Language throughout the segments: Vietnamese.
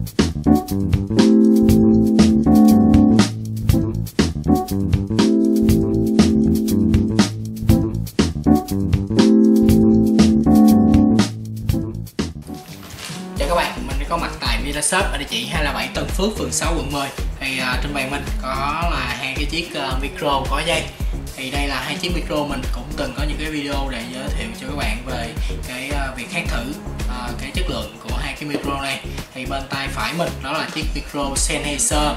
Chào các bạn, mình có mặt tại VilaShop ở địa chỉ 207 Tân Phước, phường 6, quận 10. Thì trên bàn mình có là hai cái chiếc micro có dây. Thì đây là hai chiếc micro mình cũng từng có những cái video để giới thiệu cho các bạn về cái việc khác thử cái chất lượng của hai cái micro này. Thì bên tay phải mình đó là chiếc micro Sennheiser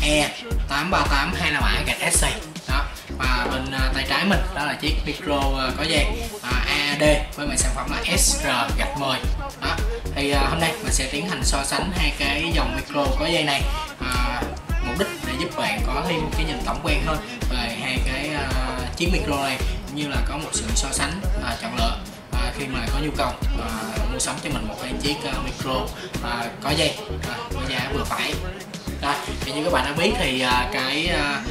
E838-2 SC đó, và bên tay trái mình đó là chiếc micro có dây AAD với mã sản phẩm là SR-10 đó. Thì hôm nay mình sẽ tiến hành so sánh hai cái dòng micro có dây này, mục đích để giúp bạn có thêm cái nhìn tổng quan hơn về hai cái chiếc micro này, cũng như là có một sự so sánh chọn lựa khi mà có nhu cầu mua sắm cho mình một cái chiếc micro có dây với giá vừa phải. Rồi, thì như các bạn đã biết thì cái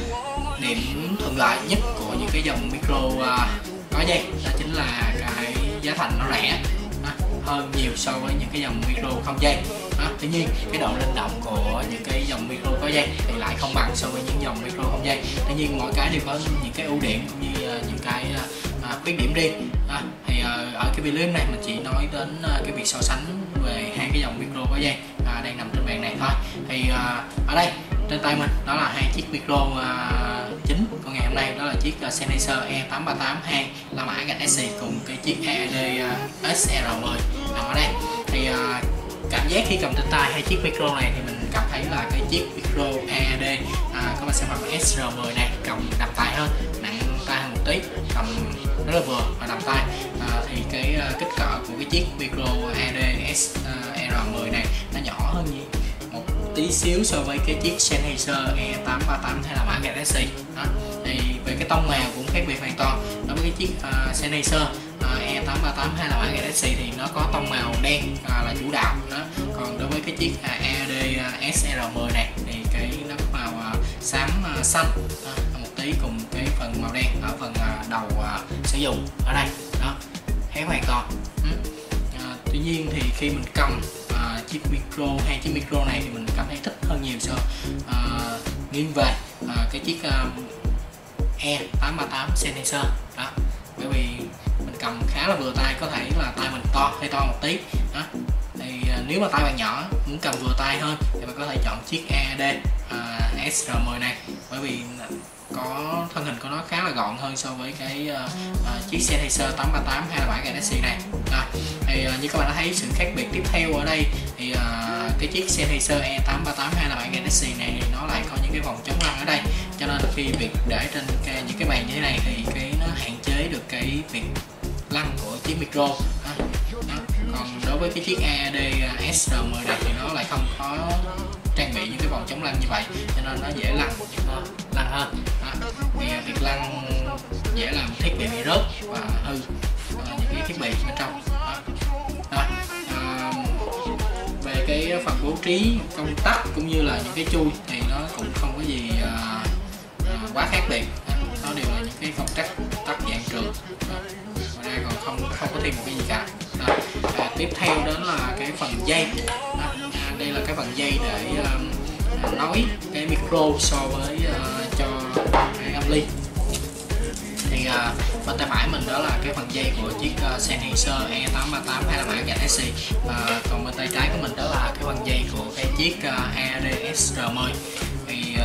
điểm thuận lợi nhất của những cái dòng micro có dây đó chính là cái giá thành nó rẻ hơn nhiều so với những cái dòng micro không dây. Tuy nhiên cái độ linh động của những cái dòng micro có dây thì lại không bằng so với những dòng micro không dây. Tuy nhiên mỗi cái đều có những cái ưu điểm cũng như những cái khuyết điểm riêng. Thì ở cái video này mình chỉ nói đến cái việc so sánh về hai cái dòng micro có dây đang nằm trên bàn này thôi. Thì ở đây trên tay mình đó là hai chiếc micro chính của ngày hôm nay, đó là chiếc Sennheiser E838-2 La Mã SC cùng cái chiếc AAD SR-10 nằm ở đây. Thì cảm giác khi cầm trên tay hai chiếc micro này thì mình cảm thấy là cái chiếc micro AAD có sản phẩm SR-10 này cầm đầm tay hơn, nặng tay hơn một tí, cầm rất là vừa và đầm tay. Thì cái kích cỡ của cái chiếc micro AAD SR-10 này nó nhỏ hơn một tí xíu so với cái chiếc Sennheiser E838 hay là mã Galaxy đó. Thì về cái tông màu cũng khác biệt hoàn toàn. Đối với cái chiếc Sennheiser E838 hay là mã Galaxy thì nó có tông màu đen là chủ đạo đó. Còn đối với cái chiếc AAD SR-10 này thì cái nó có màu xám xanh một tí, cùng cái phần màu đen ở phần đầu sử dụng ở đây đó, khác hoàn toàn. Tuy nhiên thì khi mình cầm chiếc micro, hai chiếc micro này thì mình cảm thấy thích hơn nhiều so nghiêng về cái chiếc E838 Sennheiser đó, bởi vì mình cầm khá là vừa tay, có thể là tay mình to hay to một tí đó. Thì nếu mà tay bạn nhỏ muốn cầm vừa tay hơn thì bạn có thể chọn chiếc AAD SR-10 này, bởi vì có thân hình của nó khá là gọn hơn so với cái chiếc Sennheiser 838 hay là bản Galaxy này. Thì như các bạn đã thấy sự khác biệt tiếp theo ở đây thì cái chiếc Sennheiser E838 hay là bản Galaxy này thì nó lại có những cái vòng chống lăn ở đây, cho nên khi việc để trên những cái bàn như thế này thì cái nó hạn chế được cái việc lăn của chiếc micro đó. Còn đối với cái chiếc AAD SR-10 này thì nó lại không có trang bị những cái vòng chống lăn như vậy, cho nên nó dễ lăn hơn đó. Thì việc lăn dễ làm thiết bị rớt và hư những cái thiết bị bên trong đó. Về cái phần bố trí công tắc cũng như là những cái chui thì nó cũng không có gì quá khác biệt, nó đều là những cái công tắc dạng trường, ngoài ra còn không có thêm một cái gì cả đó. Tiếp theo đó là cái phần dây đó. Đây là cái phần dây để nối cái micro so với cho cái âm ly. Thì bên tay phải mình đó là cái phần dây của chiếc Sennheiser E838 hay là mã Galaxy, còn bên tay trái của mình đó là cái phần dây của cái chiếc AAD SR-10. Thì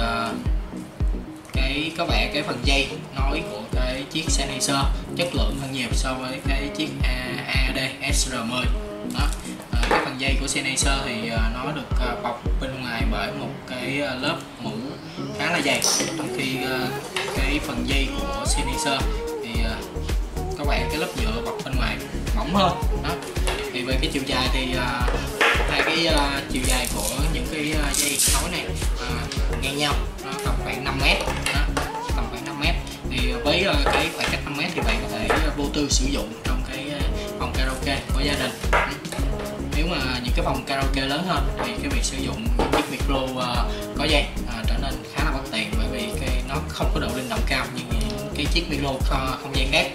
có vẻ cái phần dây nối của cái chiếc Sennheiser chất lượng hơn nhiều so với cái chiếc AAD SR-10 đó. Cái phần dây của Sennheiser thì nó được bọc bên ngoài bởi một cái lớp mũ khá là dày, trong khi cái phần dây của Sennheiser thì có vẻ cái lớp nhựa bọc bên ngoài mỏng hơn đó. Thì về cái chiều dài thì hai cái chiều dài của những cái dây nối này ngang nhau, nó tầm khoảng 5 mét đó, tầm khoảng 5 mét. Thì với cái khoảng cách 5 mét thì bạn có thể vô tư sử dụng trong cái phòng karaoke của gia đình. Nếu mà những cái phòng karaoke lớn hơn thì cái việc sử dụng những chiếc micro có dây trở nên khá là bất tiện, bởi vì nó không có độ linh động cao như những cái chiếc micro không dây khác.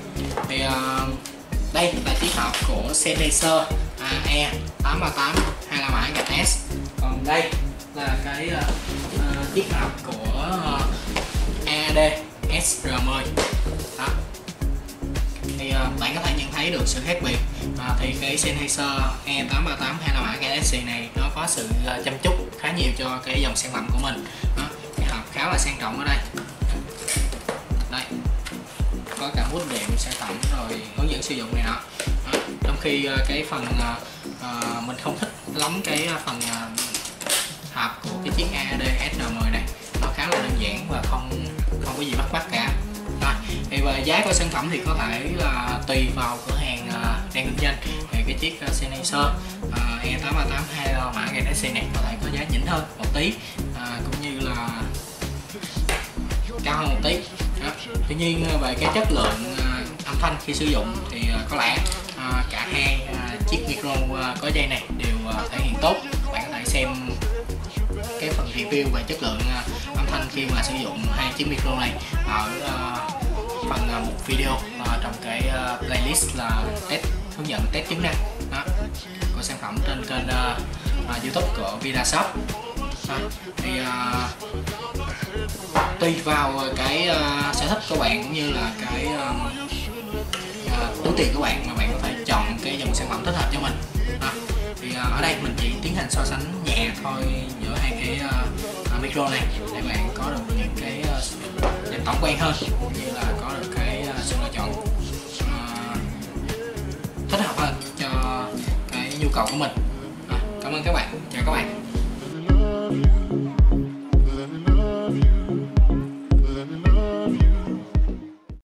Thì đây là chiếc hộp của Sennheiser E838 hay là mã gạch S. Còn đây là cái chiếc hộp của AD SR10 đó. Thì bạn có thể nhận thấy được sự khác biệt. Thì cái Sennheiser E838 hay là mã Galaxy này nó có sự chăm chút khá nhiều cho cái dòng sản phẩm của mình đó. Cái hộp khá là sang trọng ở đây. Đây, có cả bút đệm sản phẩm rồi hướng dẫn sử dụng này nọ. Trong khi cái phần mình không thích lắm cái phần hộp của cái chiếc AD SR10 này, nó khá là đơn giản và không có gì bắt cả. Rồi, thì về giá của sản phẩm thì có thể là tùy vào cửa hàng đang kinh doanh. Thì cái chiếc Sennheiser E838 hay là mã Galaxy này có thể có giá nhỉnh hơn một tí, cũng như là cao hơn một tí đó. Tuy nhiên về cái chất lượng âm thanh khi sử dụng thì có lẽ cả hai chiếc micro có dây này đều thể hiện tốt. Bạn có thể xem cái phần review về chất lượng âm thanh khi mà sử dụng hai chiếc micro này ở phần một video trong cái playlist là hướng dẫn test chức năng đó, của sản phẩm trên kênh YouTube của VidaShop. Thì tùy vào cái sở thích của bạn cũng như là cái túi tiền của bạn mà bạn có thể chọn cái dòng sản phẩm thích hợp cho mình. Thì ở đây mình chỉ tiến hành so sánh nhẹ thôi giữa hai cái micro này để bạn có được những cái nhìn tổng quan hơn, cũng như là có được cái sự lựa chọn thích hợp hơn cho cái nhu cầu của mình. Cảm ơn các bạn, chào các bạn.